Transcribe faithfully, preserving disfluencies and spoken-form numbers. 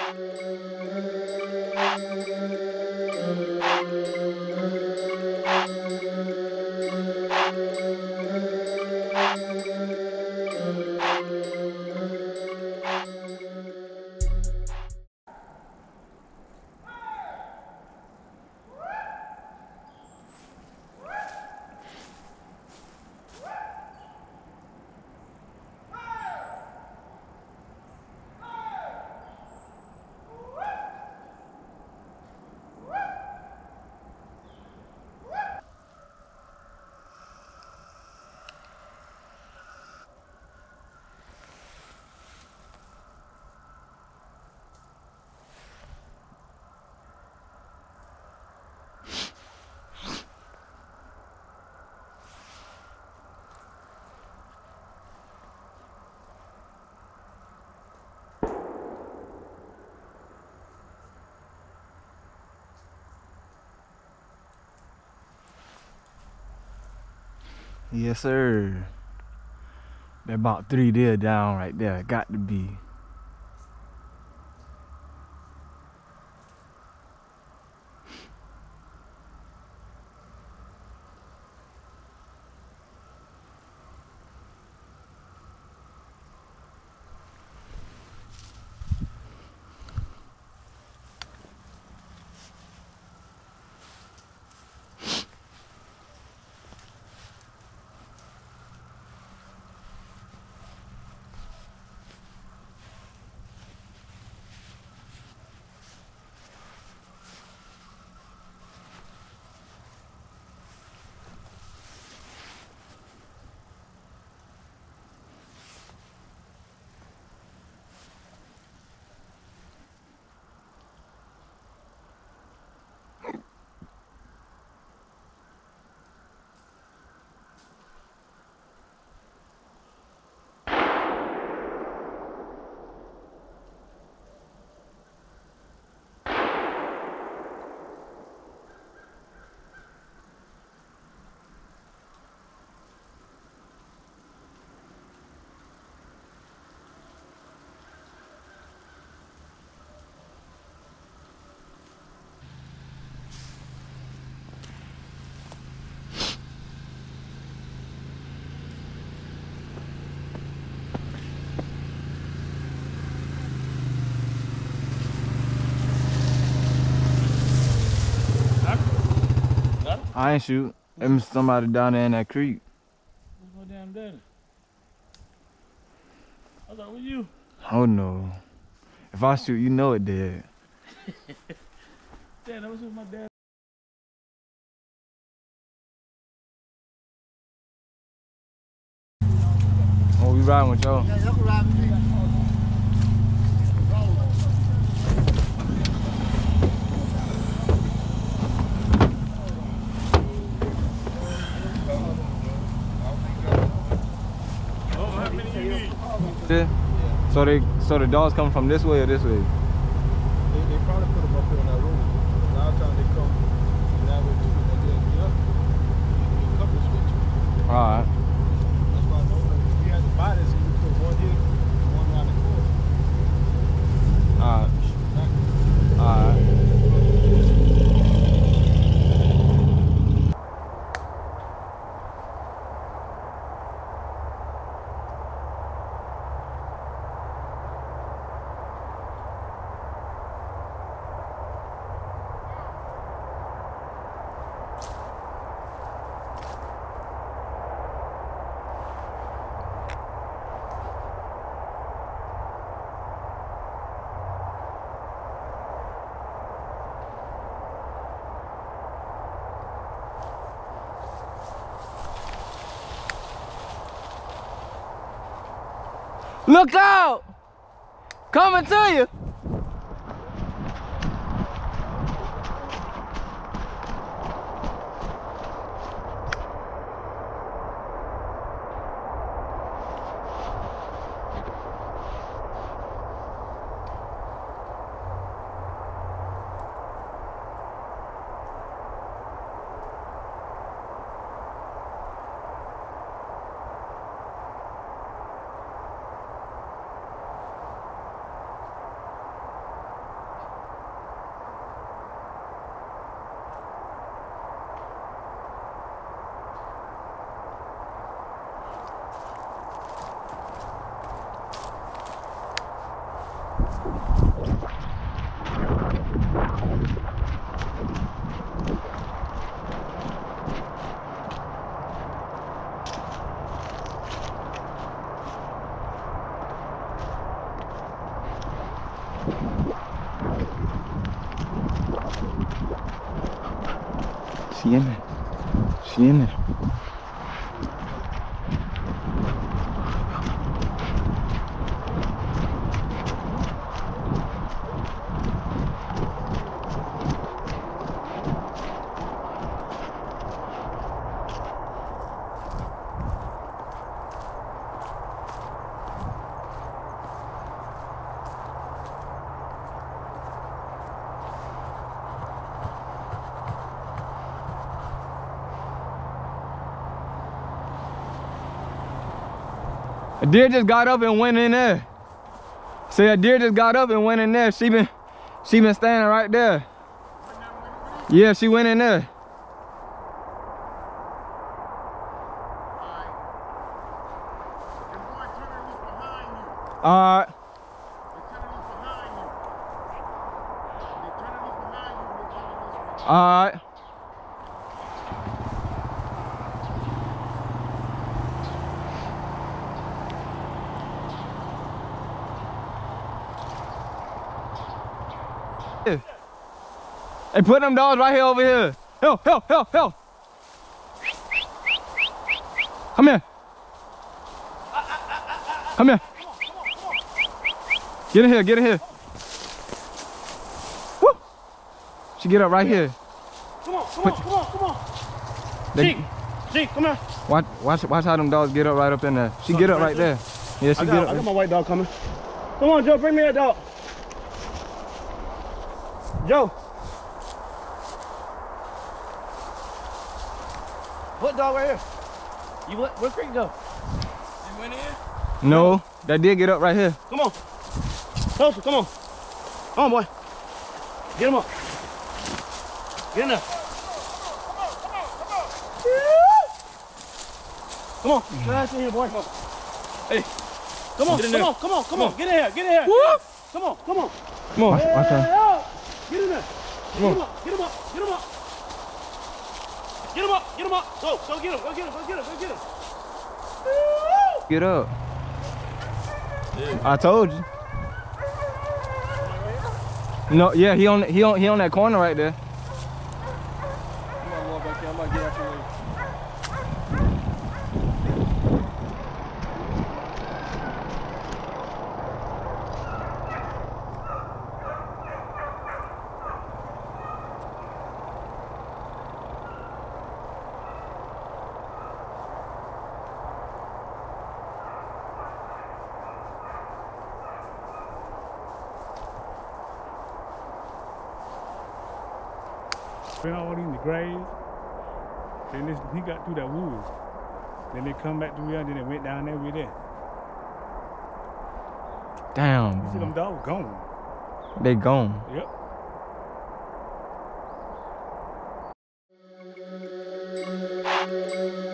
Yes, sir. They're about three deer down right there. Got to be. I ain't shoot. There's somebody down there in that creek. What's my damn daddy? I thought it was you. Oh no. If I shoot, you know it dead. Dad, that was with my dad. Oh, we riding with y'all? Yeah, y'all can ride with me. Yeah. So they, so the dogs come from this way or this way? They, they probably put them up here on that road. A lot of times they come that way too, and then get up. You couple switch. All right. That's why I know that we had to buy this, and you put one here, one around the corner. All right. All right. Look out! Coming to you! She in there. She in there. A deer just got up and went in there. See, a deer just got up and went in there. She been, she been standing right there. Yeah, she went in there. All right. All right. Hey, put them dogs right here over here. Help, help, help, help. Come here. Come here. Get in here, get in here. Woo. She get up right here. Come on, come on, come on, come on. They, Zeke, Zeke, come here. watch, watch, watch how them dogs get up right up in there. She get up right there. Yeah, she I get got, up. I got my white dog coming. Come on, Joe, bring me that dog. Joe. What dog right here? You what? Where Creek go? He went in? No, that did get up right here. Come on. Closer, come on. Come on, boy. Get him up. Get in there. Come on. Come on. In here, boy. Come on. Hey. Come on, Get in come there. on, come on, come on. Get in here, get in here. Woo. Come on, come on. Come on, watch, watch her. Get in there. Come on. Get him up, get him up, get him up. Get him up, get him up. Go, go get him, go get him, go get him, go get him. Get up. I told you. No, yeah, he on he on he on that corner right there. I'm gonna walk back here. I'm gonna get out your way. Been all in the graves. Then this, he got through that woods. Then they come back to where, and then they went down there with there. Damn, You see them bro. dogs gone. They gone. Yep.